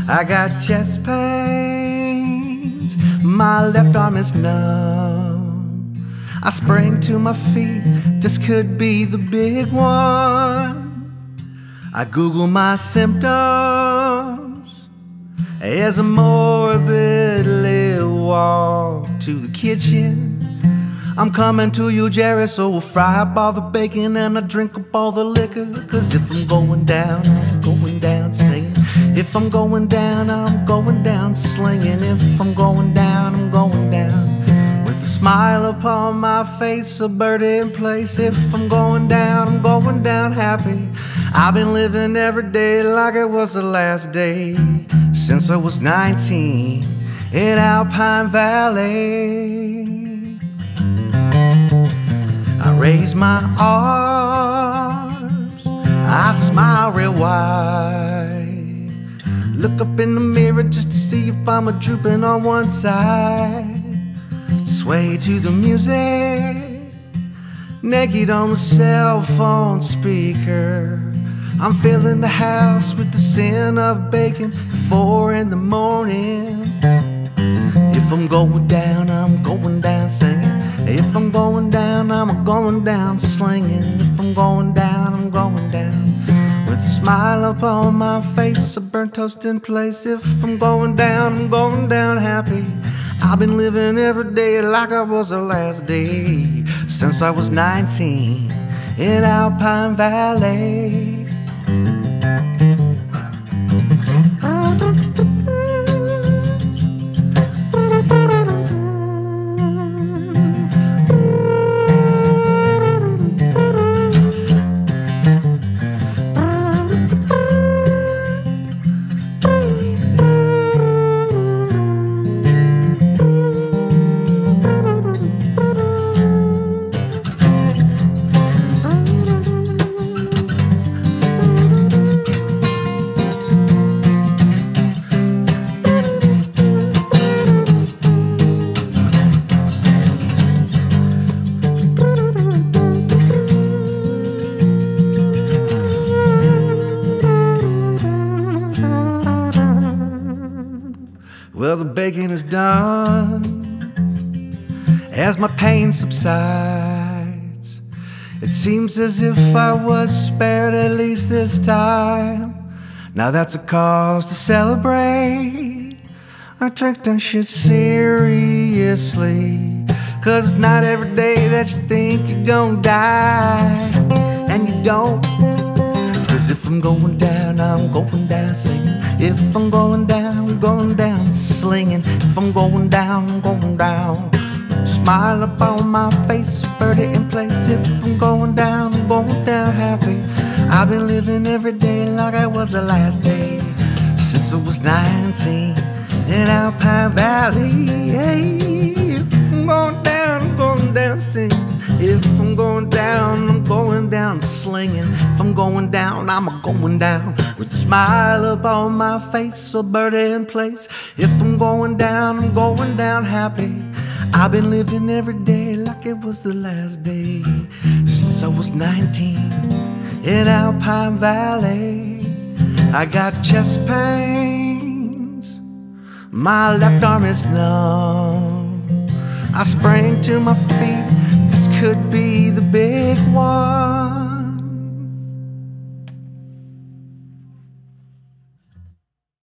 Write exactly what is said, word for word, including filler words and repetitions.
I got chest pains, my left arm is numb. I sprang to my feet, this could be the big one. I Google my symptoms as I morbidly walk to the kitchen. I'm coming to you, Jerry, so we'll fry up all the bacon and I drink up all the liquor. Cause if I'm going down, I'm going down singing. If I'm going down, I'm going down slinging. If I'm going down, I'm going down with a smile upon my face, a birdie in place. If I'm going down, I'm going down happy. I've been living every day like it was the last day since I was nineteen in Alpine Valley. I raise my arms, I smile real wide. Look up in the mirror just to see if I'm a drooping on one side. Sway to the music, naked on the cell phone speaker. I'm filling the house with the scent of bacon at four in the morning. If I'm going down, I'm going down singing. If I'm going down, I'm going down slinging. If I'm going down, I'm going down with a smile upon my face, a burnt toast in place. If I'm going down, I'm going down happy. I've been living every day like I was the last day since I was nineteen in Alpine Valley. Well, the baking is done as my pain subsides. It seems as if I was spared at least this time. Now that's a cause to celebrate. I take that shit seriously, cause it's not every day that you think you're gonna die, and you don't. Cause if I'm going down, I'm going down singing. If I'm going down, I'm going down slinging. If I'm going down, I'm going down. Smile upon my face, a birdie in place. If I'm going down, I'm going down happy. I've been living every day like I was the last day since I was nineteen in Alpine Valley. Hey, if I'm going down, I'm going down singing. If I'm going down, I'm going down slinging. If I'm going down, I'm a going down with a smile upon my face, a birdie in place. If I'm going down, I'm going down happy. I've been living every day like it was the last day since I was nineteen in Alpine Valley. I got chest pains, my left arm is numb. I sprang to my feet, this could be the big one.